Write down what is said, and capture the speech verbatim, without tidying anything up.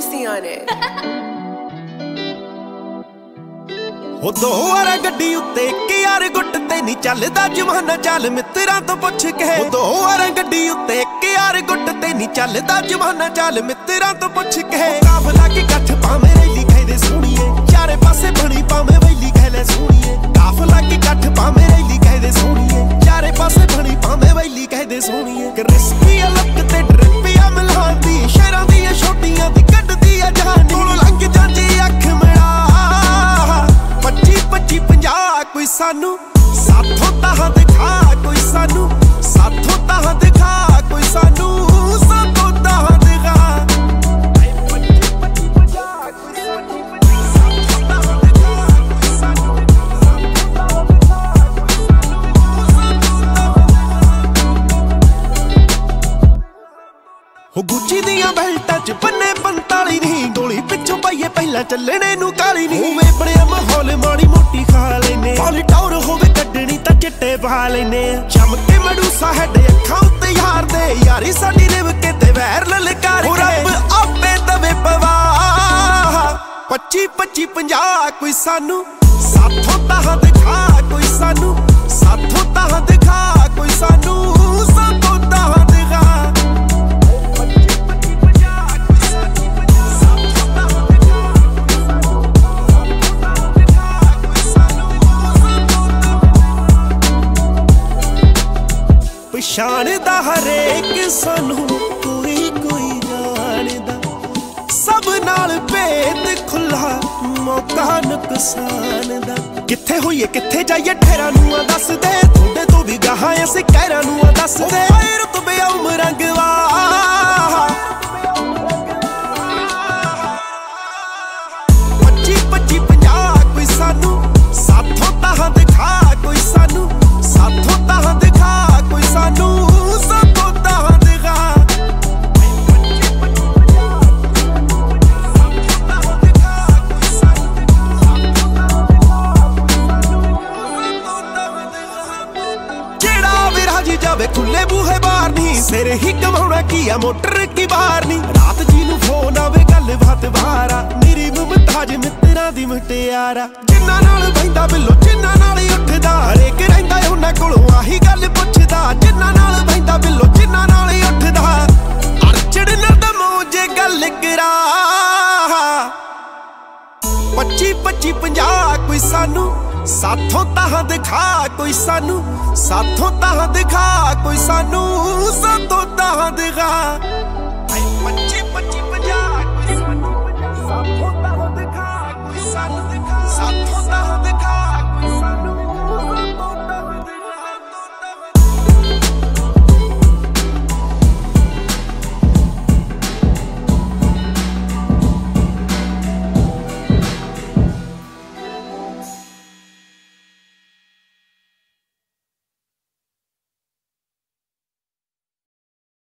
Morrissey on it. हो दो वारा गड्डी उत्ते कि यार गुट ते नहीं चलदा जमाना चल मित्रां तो पुछ के। हो दो वारा गड्डी उत्ते कि यार गुट ते नहीं चलदा जमाना चल मित्रां तो पुछ के। काफला की कठ पावे रैली कहदे सुनिए चारे पासे बनी पावे वैली कहले सुनिए। काफला की कठ पावे रैली कहदे सुनिए चारे पासे बनी पावे वैली कहदे सुनिए। क्रिस्पी अलग ते ड्रिपिया मिलांदी शहरां दी छोटियां दी कड्डदी आ जानी। कोल लंघ जांदी अख मिला पच्ची पच्ची पंजाह कोई सानू साथों ताहां दिखा कोई सानू साथों ताहां दिखा कोई सानू साथों ताहां दिखा। पच्ची पच्ची पंजाह कोई सानू साथों ताहां दिखा कोई सानू साथों ताहां दिखा हो गुच्ची दियां बेल्टां च बन्ने पंताली नहीं गोली पिछों पाइए पहला चलने नू काली नहीं। वे बड़िया माहौल माड़ी मोटी खा लेने पाली टौर होवे कड्डनी तां चिट्टे पा लेने। चमके मडूसा हैडे अखां उत्ते यार दे यारी साडी लिव के ते वैर ललकार के। रब आपे दवे पवाह पच्ची पच्ची पंजाह कोई सानू साथों ताहां दिखा कोई सानू साथों ताहां दिखा कोई सानू साथों ताहां दिखा। पछाणदा हरेक सानू कोई कोई जानदा सब नाल भेद खुला मौका नुकसान दा। किथे होइए किथे जाइए ठहरा नूं दस दे थोड़े तो भी गाहां असीं कहरा नूं दस दे। रुतबे उम्र रंगवा पच्ची पच्ची पंजाह कोई सानू साथों ताहां दिखा कोई सानू साथों ताहां दिखा कोई सानू साथों ताहां दिखा। जेड़ा भी राजी जावे खुले बूहे बाहर नहीं सिर ही कमाउणा की आ मोटर की बाहर नहीं। रात जी नू फोन आवे गल बात बारा मेरी मुमताज मित्रां दी मुटियारा। जिन्ना नाल बहिंदा बिल्लो जिन्ना नाल उठदा हरेक रहिंदा उन्हां कोलों आही गल पुछदा। जिन्ना नाल बहिंदा बिल्लो जिन्ना नाल उठदा अरचड़ नरदम जे गल करा। पच्ची पच्ची पंजाह कोई सानू साथों ताहां दिखा कोई सानू साथों ताहां दिखा कोई सानू साथों ताहां दिखा।